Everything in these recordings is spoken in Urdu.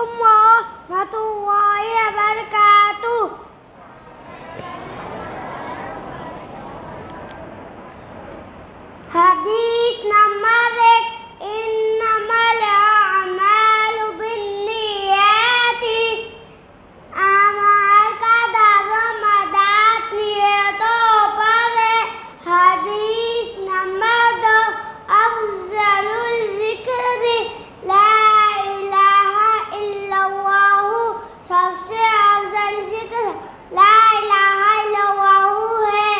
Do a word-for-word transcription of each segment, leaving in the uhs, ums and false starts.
علیکم ورحمۃ اللہ وبرکاتہ. حدیث نمبر ایک. انما الاعمال بالنیات. اعمال کا دار و مدار نیتوں پر ہے. حدیث نمبر دو. افضل الذکر لا الہ الا اللہ. سب سے افضل ذکر لا الہ الا اللہ ہے.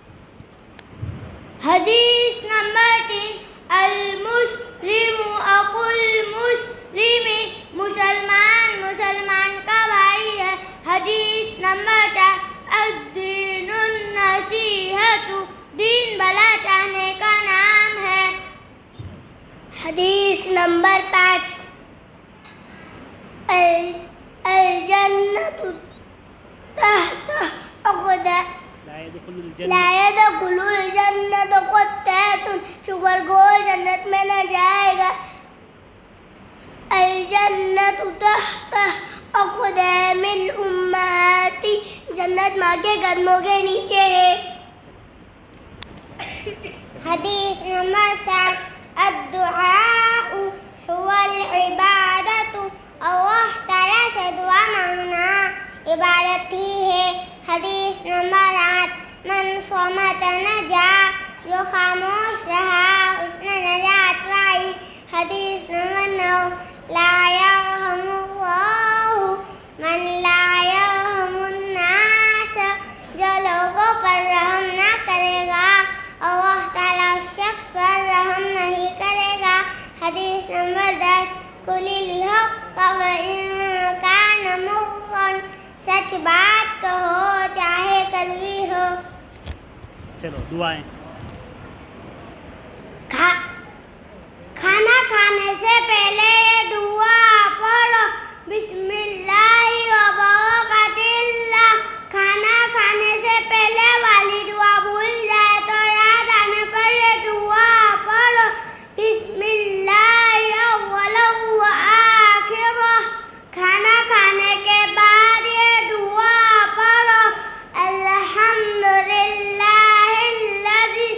حدیث نمبر تین. المسلم اخو المسلم. مسلمان مسلمان کا بھائی ہے. حدیث نمبر چار. الدین النصیحۃ. دین بھلا چاہنے کا نام ہے. حدیث نمبر پانچ. الجنت تحت اقدام لا يدخل الجنت خطات. شکر گزار جنت میں نہ جائے گا. الجنت تحت اقدام الامہات. جنت ماں کے قدموں کے نیچے ہے. حدیث نمبر سات. الدعاء هو العبادت. اللہ تعالیٰ سے دعا مانگنا عبادت ہی ہے. حدیث نمبر آٹھ. من صمت نجا. جو خاموش رہا اس نے نجات پائی. حدیث نمبر نو. لا یرحم اللہ من لا یرحم الناس. جو لوگوں پر رحم نہ کرے گا اللہ تعالیٰ اس شخص پر رحم نہیں کرے گا. حدیث نمبر دس. قل الحق وإن كان مرا. سچ بات کہو چاہے کڑوی ہو. چلو دعائیں. کھا کھانا کھانے سے پہلے یہ دعا پڑھو. بسم اللہ وبرکاتہ اللہ. کھانا کھانے سے پہلے والی دعا بھول جائے تو یاد آنے پر یہ دعا پڑھو. بسم اللہ اول و آخر. کھانا کھانے کے بعد یہ دعا پڑھو. الحمدللہ الذی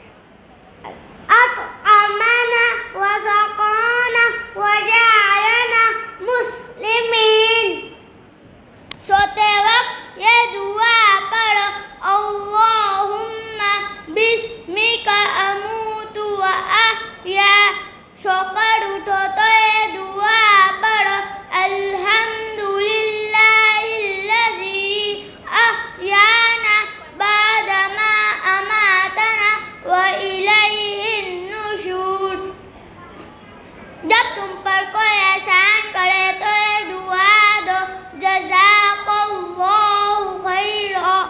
اطعمنا وسقانا وجعلنا مسلمین. سوتے وقت یہ دعا پڑھو. اللہم بسمک اموت و احیا. سو کر اٹھو تو یہ دعا پڑھو. الحمدللہ الذی احیانا بعد ما اماتنا والیہ النشور. جب تم پر کوئی احسان کرے تو یہ دعا دو. جزاک اللہ خیرا.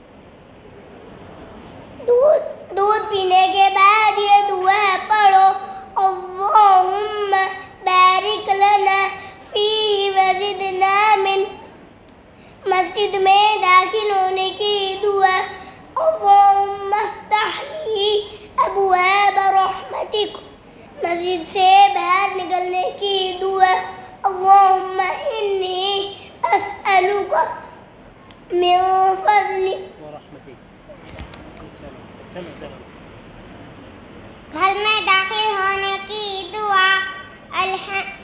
دودھ دودھ پینے کے بعد یہ دعا پڑھو. اللہم بارک لنا فیہ وزدنا من. مسجد میں داخل ہونے کی دعا. اللہم افتح لی ابواب رحمتک. مسجد سے باہر نکلنے کی دعا. اللہم انی اسألک من فضلک. گھر میں داخل ہونے کی دعا. الحمد